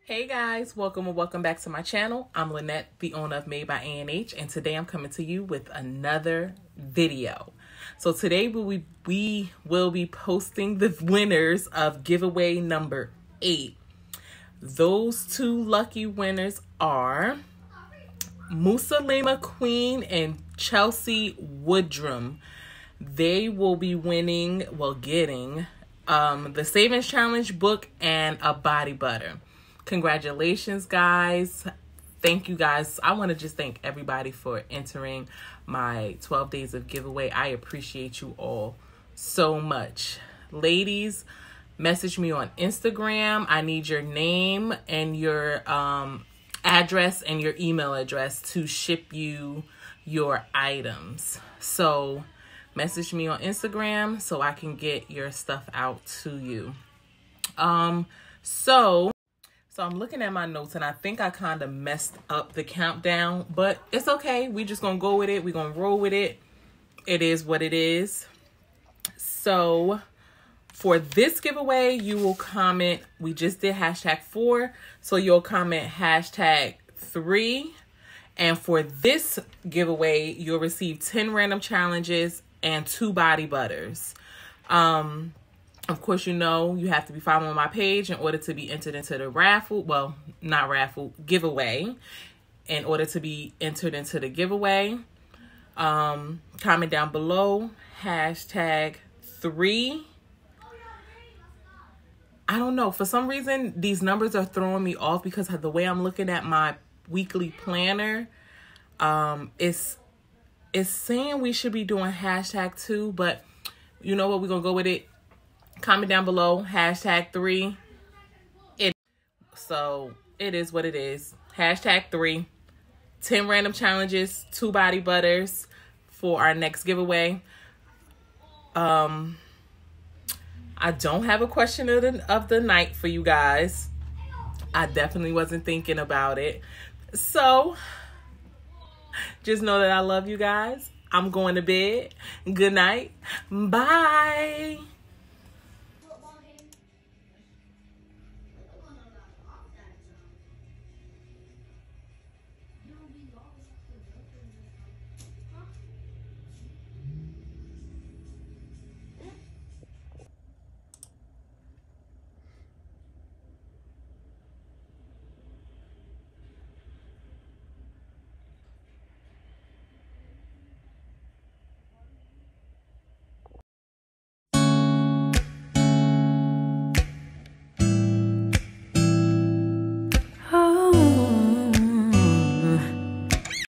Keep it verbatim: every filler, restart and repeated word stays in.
Hey guys, welcome and welcome back to my channel. I'm Lynette, the owner of Made by A and H, and today I'm coming to you with another video. So today we, we will be posting the winners of giveaway number eight. Those two lucky winners are Musalima Queen and Chelsea Woodrum. They will be winning, well getting, um, the Savings Challenge book and a body butter. Congratulations, guys. Thank you, guys. I want to just thank everybody for entering my twelve days of giveaway. I appreciate you all so much. Ladies, message me on Instagram. I need your name and your um, address and your email address to ship you your items. So message me on Instagram so I can get your stuff out to you. Um, so... So I'm looking at my notes and I think I kind of messed up the countdown, but it's okay. We just gonna go with it. We're gonna roll with it. It is what it is. So for this giveaway, you will comment, we just did hashtag four. So you'll comment hashtag three. And for this giveaway, you'll receive ten random challenges and two body butters. Um... Of course, you know, you have to be following my page in order to be entered into the raffle. Well, not raffle, giveaway. In order to be entered into the giveaway. Um, comment down below, hashtag three. I don't know. For some reason, these numbers are throwing me off because of the way I'm looking at my weekly planner. Um, it's, it's saying we should be doing hashtag two, but you know what? We're going to go with it. Comment down below, hashtag three. It, so it is what it is. Hashtag three. ten random challenges, two body butters for our next giveaway. Um, I don't have a question of the, of the night for you guys. I definitely wasn't thinking about it. So just know that I love you guys. I'm going to bed. Good night. Bye.